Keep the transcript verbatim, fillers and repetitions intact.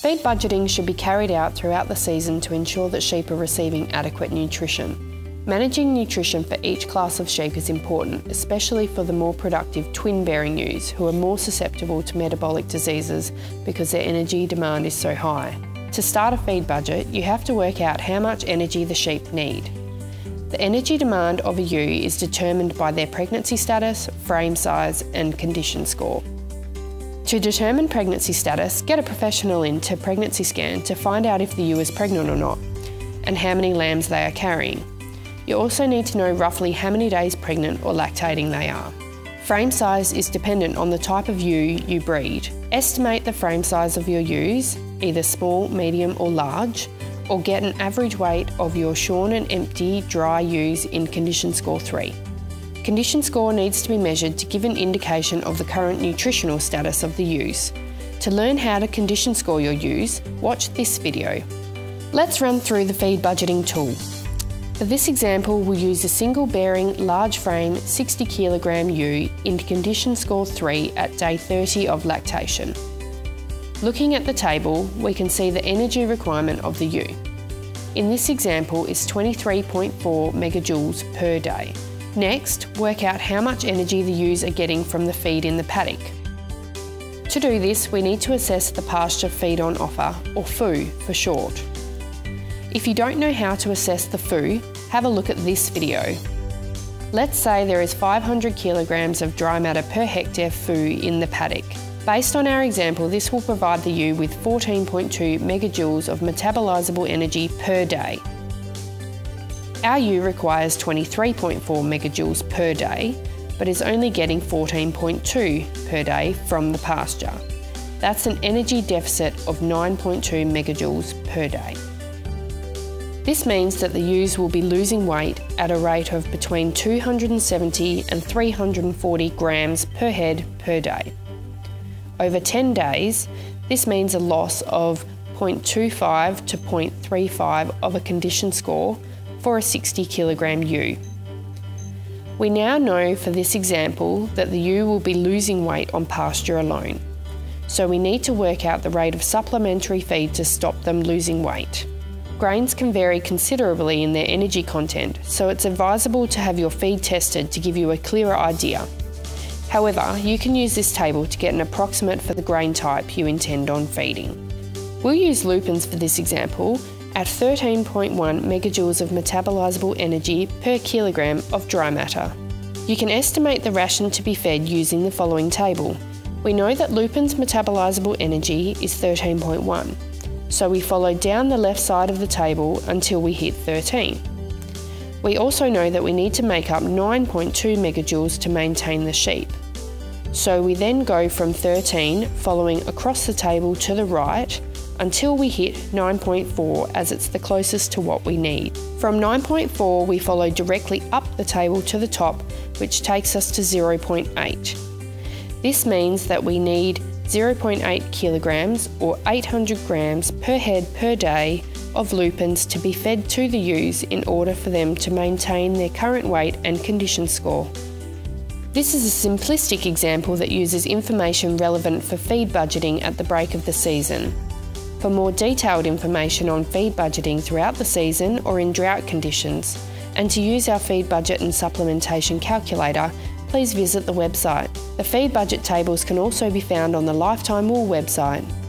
Feed budgeting should be carried out throughout the season to ensure that sheep are receiving adequate nutrition. Managing nutrition for each class of sheep is important, especially for the more productive twin-bearing ewes who are more susceptible to metabolic diseases because their energy demand is so high. To start a feed budget, you have to work out how much energy the sheep need. The energy demand of a ewe is determined by their pregnancy status, frame size and condition score. To determine pregnancy status, get a professional in to pregnancy scan to find out if the ewe is pregnant or not, and how many lambs they are carrying. You also need to know roughly how many days pregnant or lactating they are. Frame size is dependent on the type of ewe you breed. Estimate the frame size of your ewes, either small, medium or large, or get an average weight of your shorn and empty dry ewes in condition score three. Condition score needs to be measured to give an indication of the current nutritional status of the ewes. To learn how to condition score your ewes, watch this video. Let's run through the feed budgeting tool. For this example, we'll use a single bearing, large frame, sixty kilogram ewe in condition score three at day thirty of lactation. Looking at the table, we can see the energy requirement of the ewe. In this example, is twenty-three point four megajoules per day. Next, work out how much energy the ewes are getting from the feed in the paddock. To do this, we need to assess the pasture feed on offer, or F O O for short. If you don't know how to assess the F O O, have a look at this video. Let's say there is five hundred kilograms of dry matter per hectare F O O in the paddock. Based on our example, this will provide the ewe with fourteen point two megajoules of metabolisable energy per day. Our ewe requires twenty-three point four megajoules per day, but is only getting fourteen point two per day from the pasture. That's an energy deficit of nine point two megajoules per day. This means that the ewes will be losing weight at a rate of between two hundred seventy and three hundred forty grams per head per day. Over ten days, this means a loss of zero point two five to zero point three five of a condition score for a sixty kilogram ewe. We now know for this example that the ewe will be losing weight on pasture alone, so we need to work out the rate of supplementary feed to stop them losing weight. Grains can vary considerably in their energy content, so it's advisable to have your feed tested to give you a clearer idea. However, you can use this table to get an approximate for the grain type you intend on feeding. We'll use lupins for this example at thirteen point one megajoules of metabolisable energy per kilogram of dry matter. You can estimate the ration to be fed using the following table. We know that lupins' metabolisable energy is thirteen point one. So we follow down the left side of the table until we hit thirteen. We also know that we need to make up nine point two megajoules to maintain the sheep. So we then go from thirteen, following across the table to the right, until we hit nine point four, as it's the closest to what we need. From nine point four, we follow directly up the table to the top, which takes us to zero point eight. This means that we need zero point eight kilograms or eight hundred grams per head per day of lupins to be fed to the ewes in order for them to maintain their current weight and condition score. This is a simplistic example that uses information relevant for feed budgeting at the break of the season. For more detailed information on feed budgeting throughout the season or in drought conditions, and to use our feed budget and supplementation calculator, please visit the website. The feed budget tables can also be found on the Lifetimewool website.